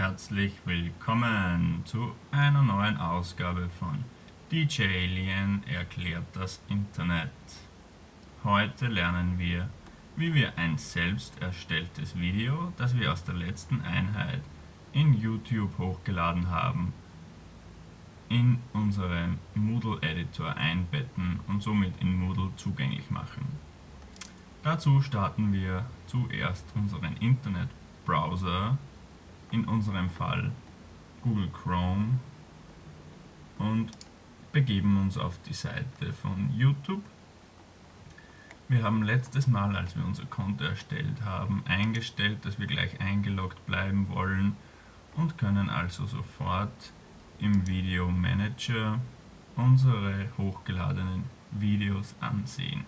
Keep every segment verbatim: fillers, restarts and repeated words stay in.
herzlich willkommen zu einer neuen Ausgabe von D J Alien erklärt das Internet. Heute lernen wir, wie wir ein selbst erstelltes Video, das wir aus der letzten Einheit in YouTube hochgeladen haben, in unserem Moodle Editor einbetten und somit in Moodle zugänglich machen. Dazu starten wir zuerst unseren Internetbrowser, in unserem Fall Google Chrome, und begeben uns auf die Seite von YouTube. Wir haben letztes Mal, als wir unser Konto erstellt haben, eingestellt, dass wir gleich eingeloggt bleiben wollen und können also sofort im Video Manager unsere hochgeladenen Videos ansehen.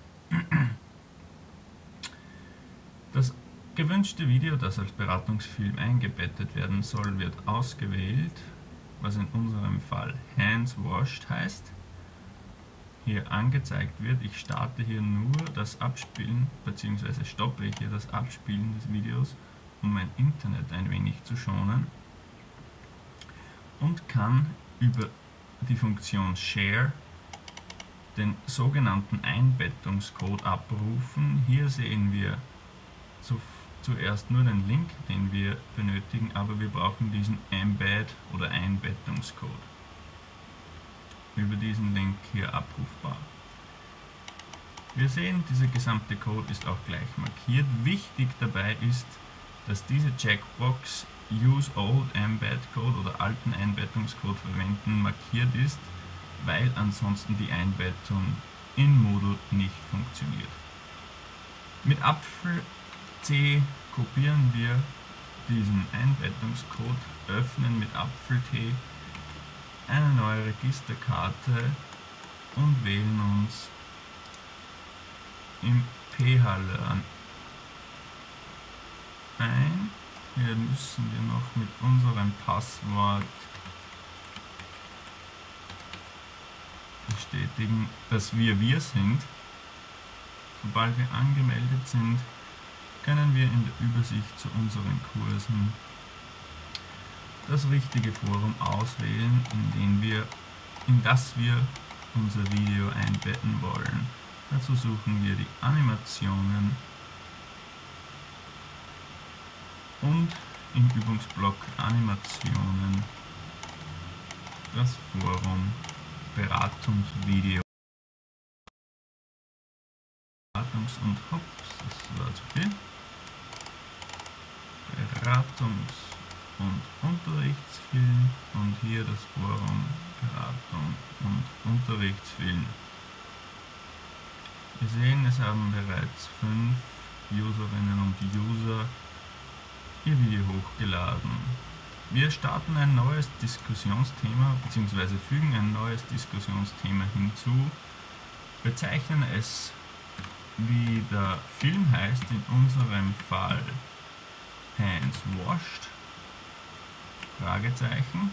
Das gewünschte Video, das als Beratungsfilm eingebettet werden soll, wird ausgewählt, was in unserem Fall Hands Washed heißt. Hier angezeigt wird, ich starte hier nur das Abspielen bzw. stoppe hier das Abspielen des Videos, um mein Internet ein wenig zu schonen, und kann über die Funktion Share den sogenannten Einbettungscode abrufen. Hier sehen wir zu, zuerst nur den Link, den wir benötigen, aber wir brauchen diesen Embed oder Einbettungscode. Über diesen Link hier abrufbar. Wir sehen, dieser gesamte Code ist auch gleich markiert. Wichtig dabei ist, dass diese Checkbox Use Old Embed Code oder alten Einbettungscode verwenden markiert ist, weil ansonsten die Einbettung in Moodle nicht funktioniert. Mit Apfel C kopieren wir diesen Einbettungscode, öffnen mit Apfel-T eine neue Registerkarte und wählen uns im P H-Learn ein. Hier müssen wir noch mit unserem Passwort bestätigen, dass wir wir sind. Sobald wir angemeldet sind, können wir in der Übersicht zu unseren Kursen das richtige Forum auswählen, in, den wir, in das wir unser Video einbetten wollen. Dazu suchen wir die Animationen und im Übungsblock Animationen das Forum Beratungsvideo. Beratungs- und Hops, das war zu viel. Beratungs- und Unterrichtsfilm und hier das Forum Beratung und Unterrichtsfilm. Wir sehen, es haben bereits fünf Userinnen und User ihr Video hochgeladen. Wir starten ein neues Diskussionsthema bzw. fügen ein neues Diskussionsthema hinzu, bezeichnen es, wie der Film heißt, in unserem Fall Hands Washed, Fragezeichen,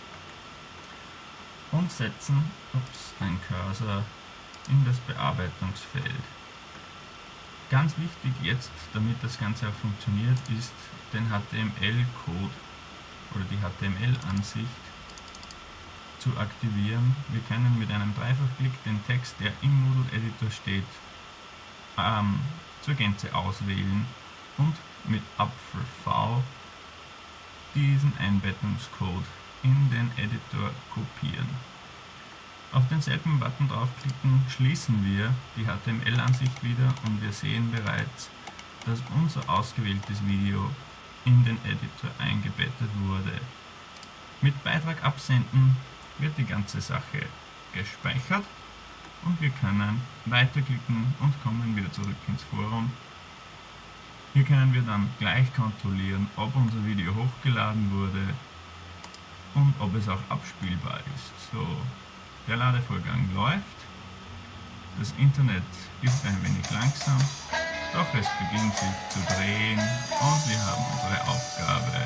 und setzen ups, den Cursor in das Bearbeitungsfeld. Ganz wichtig jetzt, damit das Ganze auch funktioniert, ist, den H T M L-Code oder die H T M L-Ansicht zu aktivieren. Wir können mit einem Dreifachklick den Text, der im Moodle Editor steht, ähm, zur Gänze auswählen und mit Apfel V diesen Einbettungscode in den Editor kopieren. Auf denselben Button draufklicken, schließen wir die H T M L-Ansicht wieder und wir sehen bereits, dass unser ausgewähltes Video in den Editor eingebettet wurde. Mit Beitrag absenden wird die ganze Sache gespeichert und wir können weiterklicken und kommen wieder zurück ins Forum. Hier können wir dann gleich kontrollieren, ob unser Video hochgeladen wurde und ob es auch abspielbar ist. So, der Ladevorgang läuft, das Internet ist ein wenig langsam, doch es beginnt sich zu drehen und wir haben unsere Aufgabe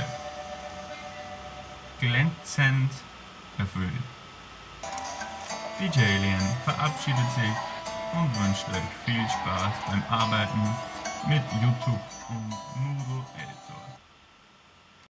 glänzend erfüllt. D J Alien verabschiedet sich und wünscht euch viel Spaß beim Arbeiten mit YouTube und Moodle